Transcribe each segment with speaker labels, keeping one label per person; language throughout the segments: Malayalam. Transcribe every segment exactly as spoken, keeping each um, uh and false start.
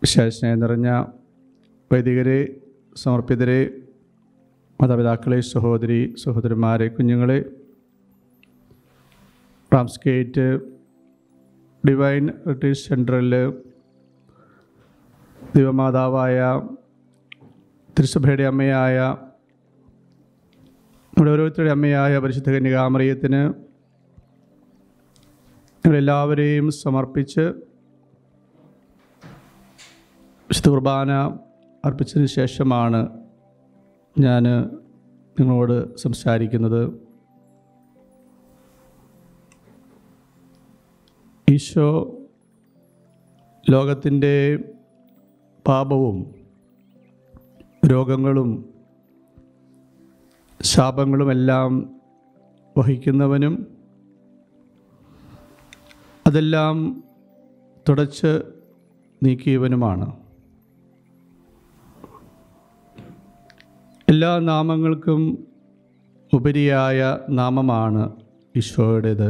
Speaker 1: വിശേഷണം നിറഞ്ഞ വൈദികരെ, സമർപ്പിതരെ, മാതാപിതാക്കളെ, സഹോദരി സഹോദരന്മാരെ, കുഞ്ഞുങ്ങളെ, റാംസ്ഗേറ്റ് ഡിവൈൻ റിട്രീറ്റ് സെൻറ്ററിൽ ദൈവമാതാവായ തിരുസഭയുടെ അമ്മയായ നമ്മുടെ ഓരോരുത്തരുടെ അമ്മയായ പരിശുദ്ധ കന്യകാമറിയത്തിന് ഞങ്ങളെല്ലാവരെയും സമർപ്പിച്ച് വിശുദ്ധ കുർബാന അർപ്പിച്ചതിന് ശേഷമാണ് ഞാൻ നിങ്ങളോട് സംസാരിക്കുന്നത്. ഈശോ ലോകത്തിൻ്റെ പാപവും രോഗങ്ങളും ശാപങ്ങളുമെല്ലാം വഹിക്കുന്നവനും അതെല്ലാം തുടച്ച് നീക്കിയവനുമാണ്. എല്ലാ നാമങ്ങൾക്കും ഉപരിയായ നാമമാണ് ഈശോയുടേത്.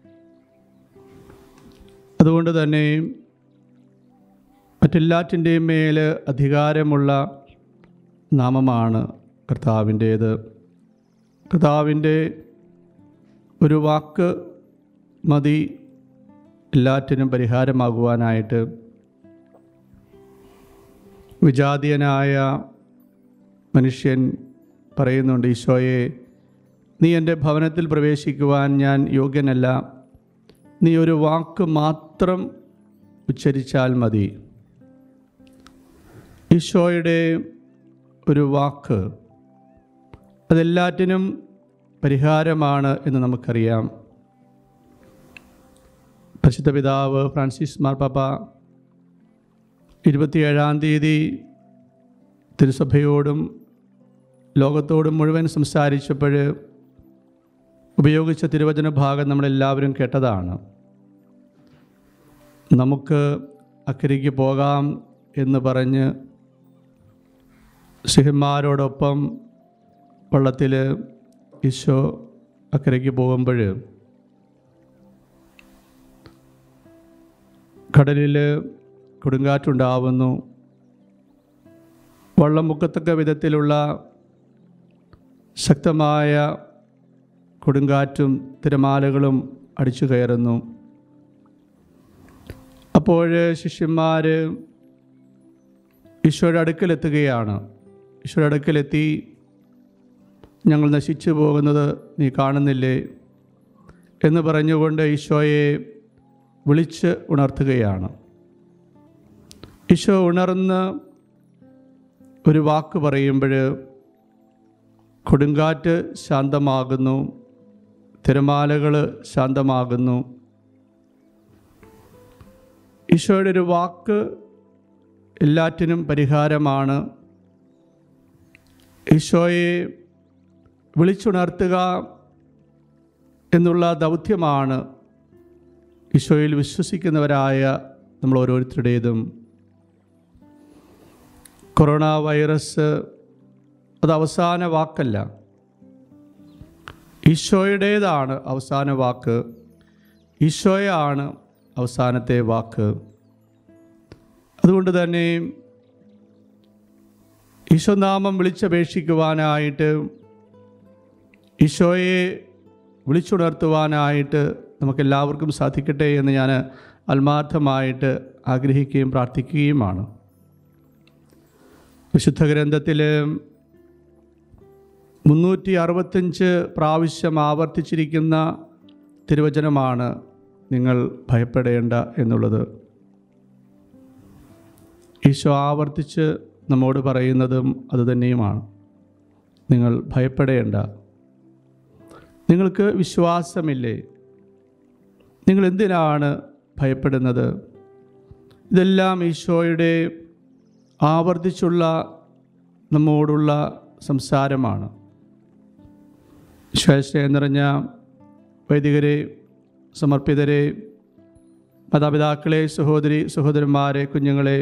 Speaker 1: അതുകൊണ്ട് തന്നെ മറ്റെല്ലാറ്റിൻ്റെയും മേൽ അധികാരമുള്ള നാമമാണ് കർത്താവിൻ്റേത്. കർത്താവിൻ്റെ ഒരു വാക്ക് മതി എല്ലാറ്റിനും പരിഹാരമാകുവാനായിട്ട്. വിജാതീയനായ മനുഷ്യൻ പറയുന്നുണ്ട്, ഈശോയെ, നീ എൻ്റെ ഭവനത്തിൽ പ്രവേശിക്കുവാൻ ഞാൻ യോഗ്യനല്ല, നീ ഒരു വാക്ക് മാത്രം ഉച്ചരിച്ചാൽ മതി. ഈശോയുടെ ഒരു വാക്ക് അതെല്ലാറ്റിനും പരിഹാരമാണ് എന്ന് നമുക്കറിയാം. പരിശുദ്ധ പിതാവ് ഫ്രാൻസിസ് മാർപ്പാപ്പ ഇരുപത്തിയേഴാം തീയതി തിരുസഭയോടും ലോകത്തോടും മുഴുവൻ സംസാരിച്ചപ്പോൾ ഉപയോഗിച്ച തിരുവചന ഭാഗം നമ്മളെല്ലാവരും കേട്ടതാണ്. നമുക്ക് അക്കരയ്ക്ക് പോകാം എന്ന് പറഞ്ഞ് ശിഷ്യന്മാരോടൊപ്പം വള്ളത്തിൽ ഈശോ അക്കരയ്ക്ക് പോകുമ്പോൾ കടലിൽ കൊടുങ്കാറ്റുണ്ടാവുന്നു. വള്ളം മുക്കത്തക്ക വിധത്തിലുള്ള ശക്തമായ കൊടുങ്കാറ്റും തിരമാലകളും അടിച്ചു കയറുന്നു. അപ്പോൾ ശിഷ്യന്മാർ ഈശോയുടെ അടുക്കലെത്തുകയാണ്. ഈശോയുടെ അടുക്കലെത്തി, ഞങ്ങൾ നശിച്ചു പോകുന്നത് നീ കാണുന്നില്ലേ എന്ന് പറഞ്ഞുകൊണ്ട് ഈശോയെ വിളിച്ച് ഉണർത്തുകയാണ്. ഈശോ ഉണർന്ന് ഒരു വാക്ക് പറയുമ്പോൾ കൊടുങ്കാറ്റ് ശാന്തമാകുന്നു, തിരമാലകൾ ശാന്തമാകുന്നു. ഈശോയുടെ ഒരു വാക്ക് എല്ലാറ്റിനും പരിഹാരമാണ്. ഈശോയെ വിളിച്ചുണർത്തുക എന്നുള്ള ദൗത്യമാണ് ഈശോയിൽ വിശ്വസിക്കുന്നവരായ നമ്മൾ ഓരോരുത്തരുടേതും. കൊറോണ വൈറസ് അത് അവസാന വാക്കല്ല, ഈശോയുടേതാണ് അവസാന വാക്ക്. ഈശോയാണ് അവസാനത്തെ വാക്ക്. അതുകൊണ്ട് തന്നെ ഈശോനാമം വിളിച്ചപേക്ഷിക്കുവാനായിട്ട്, ഈശോയെ വിളിച്ചുണർത്തുവാനായിട്ട് നമുക്കെല്ലാവർക്കും സാധിക്കട്ടെ എന്ന് ഞാൻ ആത്മാർത്ഥമായിട്ട് ആഗ്രഹിക്കുകയും പ്രാർത്ഥിക്കുകയുമാണ്. വിശുദ്ധ ഗ്രന്ഥത്തിൽ മുന്നൂറ്റി അറുപത്തഞ്ച് പ്രാവശ്യം ആവർത്തിച്ചിരിക്കുന്ന തിരുവചനമാണ് നിങ്ങൾ ഭയപ്പെടേണ്ട എന്നുള്ളത്. ഈശോ ആവർത്തിച്ച് നമ്മോട് പറയുന്നതും അതുതന്നെയുമാണ്, നിങ്ങൾ ഭയപ്പെടേണ്ട. നിങ്ങൾക്ക് വിശ്വാസമില്ലേ? നിങ്ങൾ എന്തിനാണ് ഭയപ്പെടുന്നത്? ഇതെല്ലാം ഈശോയുടെ ആവർത്തിച്ചുള്ള നമ്മോടുള്ള സംസാരമാണ്. വിശ്വാസം നിറഞ്ഞ വൈദികരെ, സമർപ്പിതരെ, മാതാപിതാക്കളെ, സഹോദരി സഹോദരന്മാരെ, കുഞ്ഞുങ്ങളെ,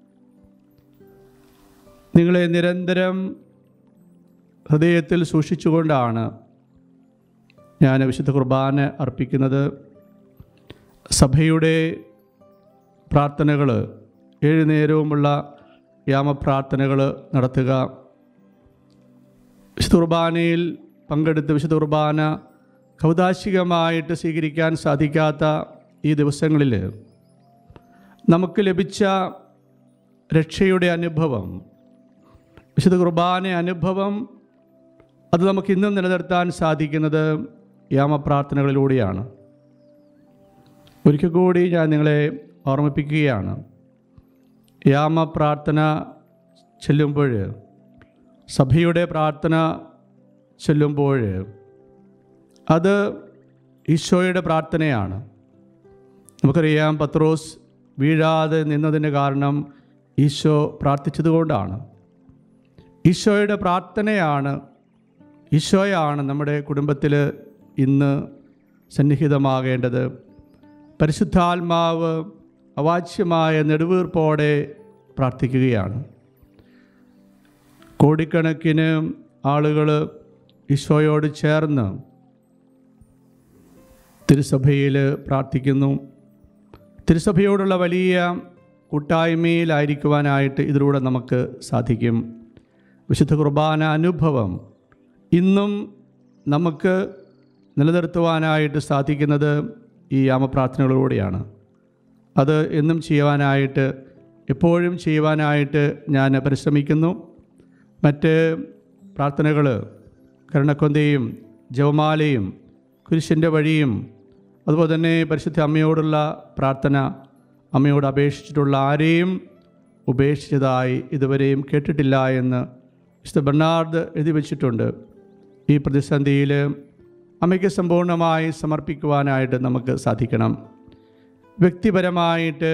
Speaker 1: നിങ്ങളെ നിരന്തരം ഹൃദയത്തിൽ സൂക്ഷിച്ചുകൊണ്ടാണ് ഞാൻ വിശുദ്ധ കുർബാന അർപ്പിക്കുന്നത്. സഭയുടെ പ്രാർത്ഥനകൾ ഏഴ് നേരവുമുള്ള യാമപ്രാർത്ഥനകൾ നടത്തുക. വിശുദ്ധ കുർബാനയിൽ പങ്കെടുത്ത് വിശുദ്ധ കുർബാന കൗദാശികമായിട്ട് സ്വീകരിക്കാൻ സാധിക്കാത്ത ഈ ദിവസങ്ങളിൽ നമുക്ക് ലഭിച്ച രക്ഷയുടെ അനുഭവം, വിശുദ്ധ കുർബാന അനുഭവം, അത് നമുക്ക് ഇന്നും നിലനിർത്താൻ സാധിക്കുന്നത് യാമപ്രാർത്ഥനകളിലൂടെയാണ്. ഒരിക്കൽ കൂടി ഞാൻ നിങ്ങളെ ഓർമ്മിപ്പിക്കുകയാണ്, യാമപ്രാർത്ഥന ചൊല്ലുമ്പോൾ, സഭയുടെ പ്രാർത്ഥന ചൊല്ലുമ്പോൾ അത് ഈശോയുടെ പ്രാർത്ഥനയാണ്. നമുക്കറിയാം, പത്രോസ് വീഴാതെ നിന്നതിന് കാരണം ഈശോ പ്രാർത്ഥിച്ചതുകൊണ്ടാണ്. ഈശോയുടെ പ്രാർത്ഥനയാണ്, ഈശോയാണ് നമ്മുടെ കുടുംബത്തിൽ ഇന്ന് സന്നിഹിതമാകേണ്ടത്. പരിശുദ്ധാത്മാവ് അവാച്യമായ നെടുവീർപ്പോടെ പ്രാർത്ഥിക്കുകയാണ്. കോടിക്കണക്കിന് ആളുകൾ ഈശോയോട് ചേർന്ന് തിരുസഭയിൽ പ്രാർത്ഥിക്കുന്നു. തിരുസഭയോടുള്ള വലിയ കൂട്ടായ്മയിലായിരിക്കുവാനായിട്ട് ഇതിലൂടെ നമുക്ക് സാധിക്കും. വിശുദ്ധ കുർബാന അനുഭവം ഇന്നും നമുക്ക് നിലനിർത്തുവാനായിട്ട് സാധിക്കുന്നത് ഈ യാമപ്രാർത്ഥനകളിലൂടെയാണ്. അത് എന്നും ചെയ്യുവാനായിട്ട്, എപ്പോഴും ചെയ്യുവാനായിട്ട് ഞാൻ പരിശ്രമിക്കുന്നു. മറ്റ് പ്രാർത്ഥനകൾ, കരുണക്കൊന്തയും ജപമാലയും കുരിശിൻ്റെ വഴിയും, അതുപോലെ തന്നെ പരിശുദ്ധ അമ്മയോടുള്ള പ്രാർത്ഥന, അമ്മയോട് അപേക്ഷിച്ചിട്ടുള്ള ആരെയും ഉപേക്ഷിച്ചതായി ഇതുവരെയും കേട്ടിട്ടില്ല എന്ന് വിശുദ്ധ ബെർണാർഡ് എഴുതി വച്ചിട്ടുണ്ട്. ഈ പ്രതിസന്ധിയിൽ അമ്മയ്ക്ക് സമ്പൂർണ്ണമായി സമർപ്പിക്കുവാനായിട്ട് നമുക്ക് സാധിക്കണം. വ്യക്തിപരമായിട്ട്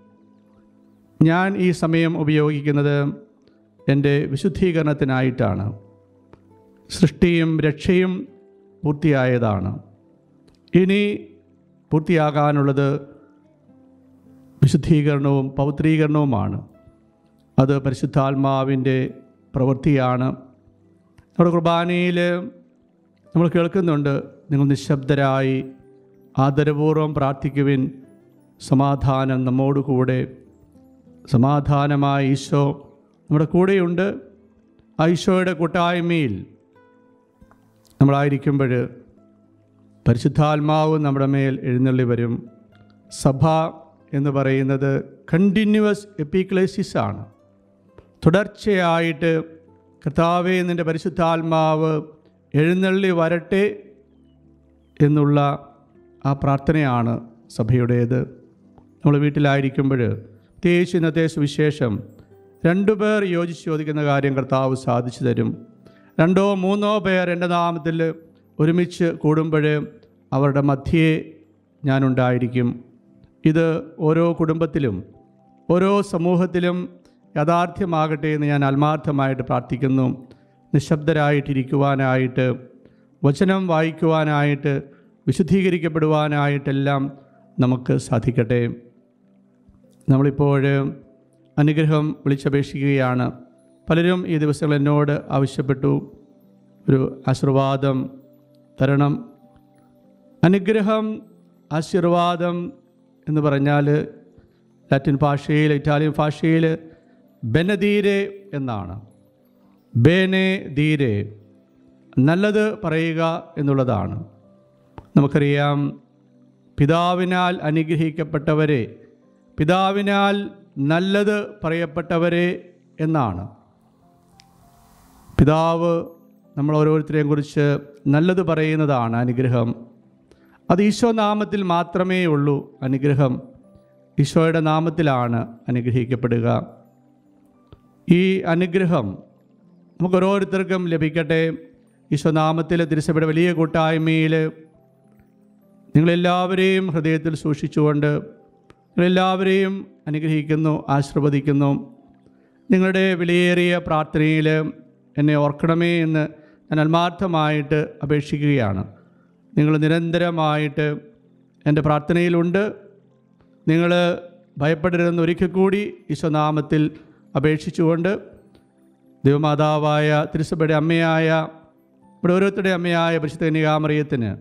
Speaker 1: ഞാൻ ഈ സമയം ഉപയോഗിക്കുന്നത് എൻ്റെ വിശുദ്ധീകരണത്തിനായിട്ടാണ്. സൃഷ്ടിയും രക്ഷയും പൂർത്തിയായതാണ്. ഇനി പൂർത്തിയാകാനുള്ളത് വിശുദ്ധീകരണവും പൗത്രീകരണവുമാണ്. അത് പരിശുദ്ധാത്മാവിൻ്റെ പ്രവൃത്തിയാണ്. നമ്മുടെ കുർബാനയിൽ നമ്മൾ കേൾക്കുന്നുണ്ട്, നിങ്ങൾ നിശബ്ദരായി ആദരപൂർവ്വം പ്രാർത്ഥിക്കുവിൻ, സമാധാനം നമ്മോടുകൂടെ. സമാധാനമായ ഈശോ നമ്മുടെ കൂടെയുണ്ട്. ആ ഈശോയുടെ കൂട്ടായ്മയിൽ നമ്മളായിരിക്കുമ്പോൾ പരിശുദ്ധാത്മാവ് നമ്മുടെ മേൽ എഴുന്നള്ളി വരും. സഭ എന്ന് പറയുന്നത് കണ്ടിന്യൂവസ് എപ്പിക്ലേസിസ് ആണ്. തുടർച്ചയായിട്ട് കർത്താവേ നിൻ്റെ പരിശുദ്ധാത്മാവ് എഴുന്നള്ളി വരട്ടെ എന്നുള്ള ആ പ്രാർത്ഥനയാണ് സഭയുടേത്. നമ്മൾ വീട്ടിലായിരിക്കുമ്പോൾ, പ്രത്യേകിച്ച് ഇന്നത്തെ സുവിശേഷം, രണ്ടു പേർ യോജിച്ച് ചോദിക്കുന്ന കാര്യം കർത്താവ് സാധിച്ചു തരും. രണ്ടോ മൂന്നോ പേർ എൻ്റെ നാമത്തിൽ ഒരുമിച്ച് കൂടുമ്പോൾ അവരുടെ മധ്യേ ഞാനുണ്ടായിരിക്കും. ഇത് ഓരോ കുടുംബത്തിലും ഓരോ സമൂഹത്തിലും യാഥാർത്ഥ്യമാകട്ടെ എന്ന് ഞാൻ ആത്മാർത്ഥമായിട്ട് പ്രാർത്ഥിക്കുന്നു. നിശബ്ദരായിട്ടിരിക്കുവാനായിട്ട്, വചനം വായിക്കുവാനായിട്ട്, വിശുദ്ധീകരിക്കപ്പെടുവാനായിട്ടെല്ലാം നമുക്ക് സാധിക്കട്ടെ. നമ്മളിപ്പോൾ അനുഗ്രഹം വിളിച്ചപേക്ഷിക്കുകയാണ്. പലരും ഈ ദിവസങ്ങൾ എന്നോട് ആവശ്യപ്പെട്ടു, ഒരു ആശീർവാദം തരണം. അനുഗ്രഹം, ആശീർവാദം എന്ന് പറഞ്ഞാൽ ലാറ്റിൻ ഭാഷയിൽ, ഇറ്റാലിയൻ ഭാഷയിൽ ബെനദീരെ എന്നാണ്. ബേനെ ദീരെ, നല്ലത് പറയുക എന്നുള്ളതാണ്. നമുക്കറിയാം, പിതാവിനാൽ അനുഗ്രഹിക്കപ്പെട്ടവരെ, പിതാവിനാൽ നല്ലത് പറയപ്പെട്ടവരെ എന്നാണ്. പിതാവ് നമ്മൾ ഓരോരുത്തരെയും കുറിച്ച് നല്ലത് പറയുന്നതാണ് അനുഗ്രഹം. അത് ഈശോ നാമത്തിൽ മാത്രമേ ഉള്ളൂ അനുഗ്രഹം. ഈശോയുടെ നാമത്തിലാണ് അനുഗ്രഹിക്കപ്പെടുക. ഈ അനുഗ്രഹം നമുക്ക് ഓരോരുത്തർക്കും ലഭിക്കട്ടെ. ഈശോ നാമത്തിൽ തിരുസഭയുടെ വലിയ കൂട്ടായ്മയിൽ നിങ്ങളെല്ലാവരെയും ഹൃദയത്തിൽ സൂക്ഷിച്ചുകൊണ്ട് നിങ്ങളെല്ലാവരെയും അനുഗ്രഹിക്കുന്നു, ആശീർവദിക്കുന്നു. നിങ്ങളുടെ വിലയേറിയ പ്രാർത്ഥനയിൽ എന്നെ ഓർക്കണമേ എന്ന് ഞാൻ ആത്മാർത്ഥമായിട്ട് അപേക്ഷിക്കുകയാണ്. നിങ്ങൾ നിരന്തരമായിട്ട് എൻ്റെ പ്രാർത്ഥനയിലുണ്ട്. നിങ്ങൾ ഭയപ്പെടരുതെന്ന് ഒരിക്കൽ കൂടി ഈശോനാമത്തിൽ അപേക്ഷിച്ചുകൊണ്ട് ദൈവമാതാവായ തിരുസഭയുടെ അമ്മയായ, ഇവിടെ ഓരോരുത്തരുടെ അമ്മയായ പരിശുദ്ധ കന്യകാമറിയത്തിന്,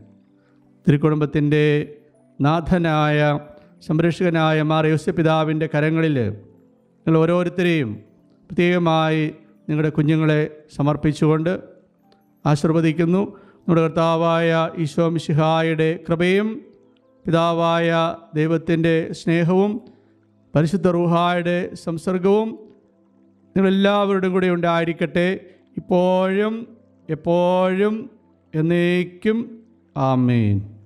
Speaker 1: തിരുക്കുടുംബത്തിൻ്റെ നാഥനായ സംരക്ഷകനായ മാർ യോസേപ്പ് പിതാവിൻ്റെ കരങ്ങളിൽ നിങ്ങൾ ഓരോരുത്തരെയും പ്രത്യേകമായി നിങ്ങളുടെ കുഞ്ഞുങ്ങളെ സമർപ്പിച്ചുകൊണ്ട് ആശീർവദിക്കുന്നു. നമ്മുടെ കർത്താവായ ഈശോ മിശിഹായുടെ കൃപയും പിതാവായ ദൈവത്തിൻ്റെ സ്നേഹവും പരിശുദ്ധ റൂഹായുടെ സംസർഗവും നിങ്ങളെല്ലാവരുടെയും കൂടെ ഉണ്ടായിരിക്കട്ടെ, ഇപ്പോഴും എപ്പോഴും എന്നേക്കും. ആമേൻ.